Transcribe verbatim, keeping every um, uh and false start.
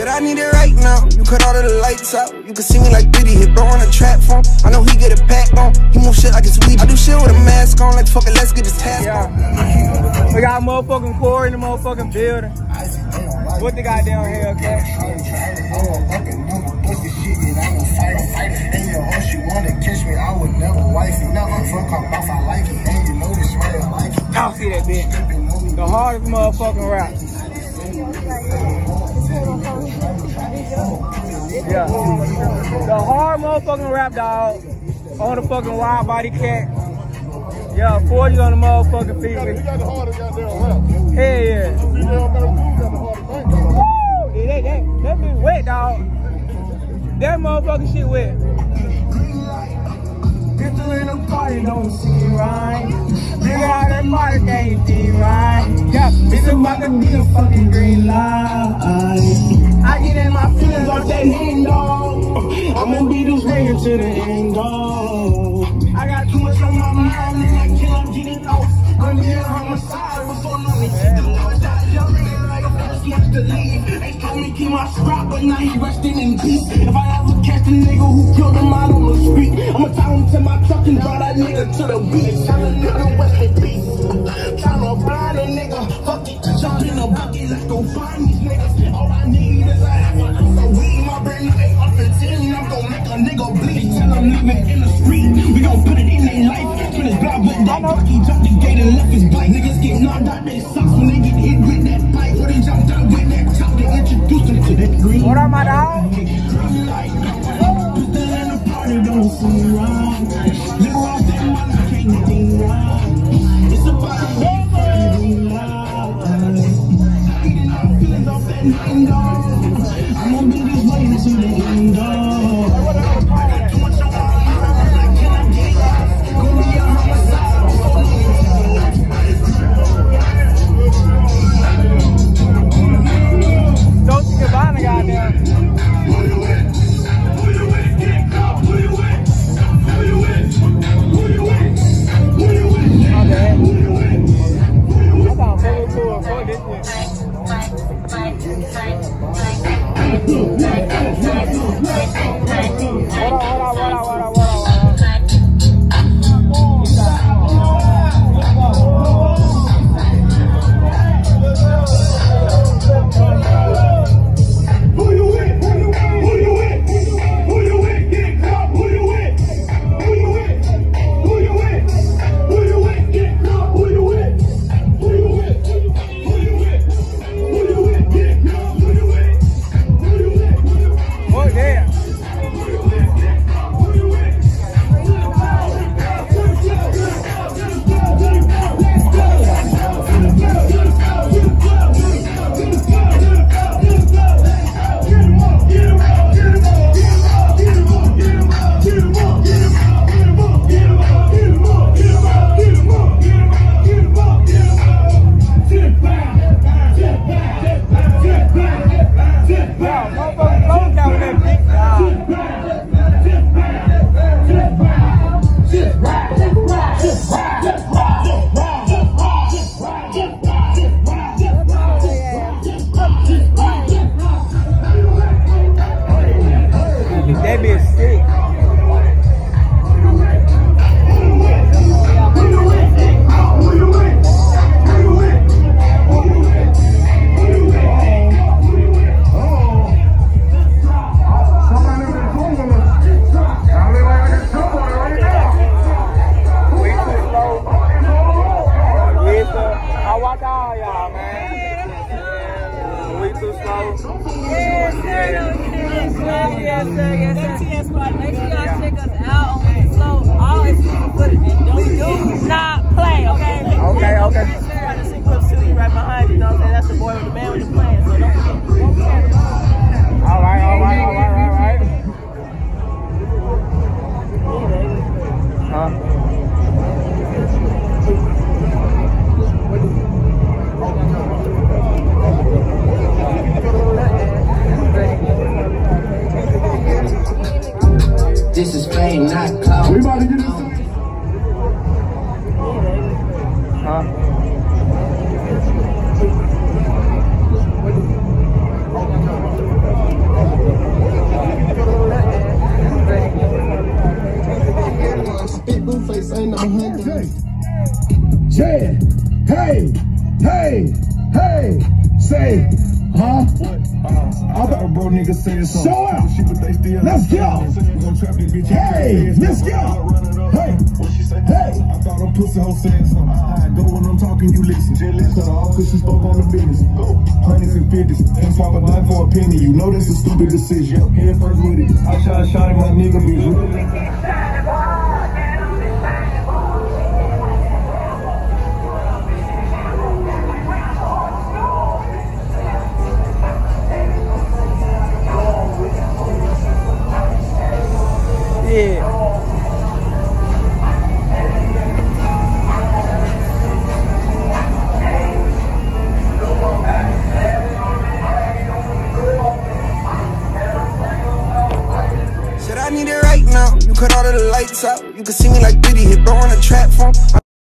Said I need it right now. You cut all of the lights out. You can see me like Diddy, hit bro on a trap phone. I know he get a pack on. He move shit like it's weed. I do shit with a mask on, like fuck it, let's get this task yeah. on. We got a motherfucking core in the motherfucking building. What they got down here, okay? Y'all see that bitch? The hardest motherfucking rap. Yeah. The hard motherfucking rap, dog. On the fucking wild body cat. Yeah, forties on the motherfucking feet. He got the hardest goddamn rap. Hell yeah. Woo! That, that, that bitch wet, dog. That motherfucking shit wet. Pistol in the party, don't see right. Nigga out that party can't see right. Yeah, it's about to be a fucking green light. I get in my feelings off that hand, dog. I'ma be this nigga to the end, dog. I got too much on my mind and I can't get it off. I'm here on my side, what's on me? Much to leave. They told me keep my scrap, but now he resting in peace. If I ever catch the nigga who killed him out on the street, I'ma tie him to my truck and draw that nigga to the beach. Tell a nigga rest in peace. Tryna blind a nigga, fuck it, jump in a bucket, let's go find these niggas. All I need is a half an ounce of weed. My brain ain't up and ten, I'm gon' make a nigga bleed. Tell him living in the street, we gon' put it in their life. Spin his block with that cocky, jump the gate and left his bike. Niggas get knocked out their socks when they get hit with that bike. When they jump down with that chop, they introduce them to that green. What up, my dog? Green light, put that in the party, don't see right. Live off that money, can't think right. It's about a green light. Eating my feelings off that nine dog. I'ma be this way until the end dog. I got too much on my mind, I cannot get off. Gonna be a homicide. Don't you get behind the goddamn. Who you with? Who you with? Get caught. Who you with? Who you with? Who you with? Who you with? My bad. Who you with? Who you with? I thought fuck to it. Fuck this shit. What up, what up, what up, what up, what up? That bitch sick. I watch all y'all, man. We too slow. Yes, sir. Yes, sir. Yes, sir. Yes, sir. Make sure y'all check us out on the flow. All exclusive footage. And do not play, okay? Okay, okay. Got the Clip City right behind you, you know what I'm saying? That's the boy with the man with the plan, so don't forget. Don't forget. All right, all right, all right, all right. Huh? This is fame, not clout. We about to get this. Huh? face, ain't no hundred. Jay, hey, hey, hey, say, huh? I got a bro nigga saying something. Show up. Let's go. Hey, let's go. Hey, hey. I thought I'm pussy hoe saying something. I go when I'm talking, you listen. Cut her off cause she spoke on the business. Hundreds and fifties. Can't swap a dime for a penny. You know that's a stupid decision. Head first with it. I shot shot at my nigga bitch. Yeah. Said I need it right now. You cut all of the lights out. You can see me like Diddy hit bro on a trap phone.